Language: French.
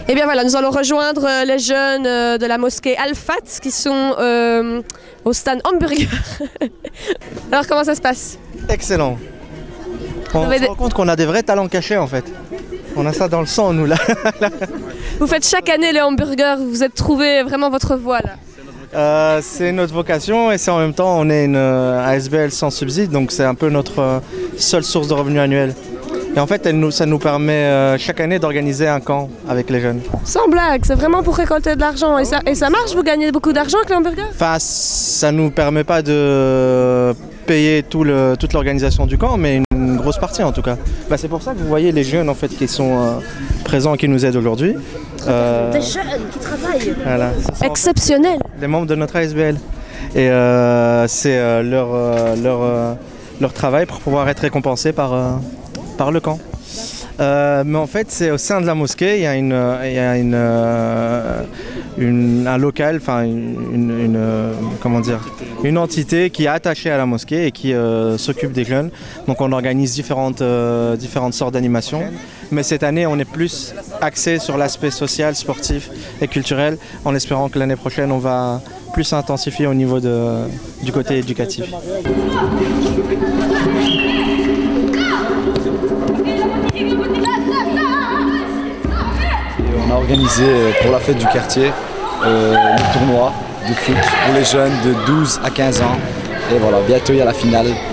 Et bien voilà, nous allons rejoindre les jeunes de la mosquée Al-Fat qui sont au stand hamburger. Alors comment ça se passe? Excellent. On se rend compte qu'on a des vrais talents cachés en fait. On a ça dans le sang nous là. Vous faites chaque année les hamburgers, vous vous êtes trouvé vraiment votre voie là. C'est notre vocation et c'est en même temps on est une ASBL sans subside, donc c'est un peu notre seule source de revenus annuelle. Et en fait ça nous permet chaque année d'organiser un camp avec les jeunes. Sans blague, c'est vraiment pour récolter de l'argent et ça marche, vous gagnez beaucoup d'argent avec les hamburgers? Enfin ça nous permet pas de payer toute l'organisation du camp, mais une grosse partie en tout cas. Bah, c'est pour ça que vous voyez les jeunes en fait qui sont présents, qui nous aident aujourd'hui. Des jeunes qui travaillent. Voilà, exceptionnel. Les membres de notre ASBL. Et c'est leur travail pour pouvoir être récompensé par le camp. Mais en fait, c'est au sein de la mosquée, il y a un local, enfin une entité qui est attachée à la mosquée et qui s'occupe des jeunes. Donc on organise différentes sortes d'animations. Mais cette année, on est plus axé sur l'aspect social, sportif et culturel, en espérant que l'année prochaine, on va plus intensifier au niveau du côté éducatif. On a organisé pour la fête du quartier le tournoi de foot pour les jeunes de 12 à 15 ans. Et voilà, bientôt il y a la finale.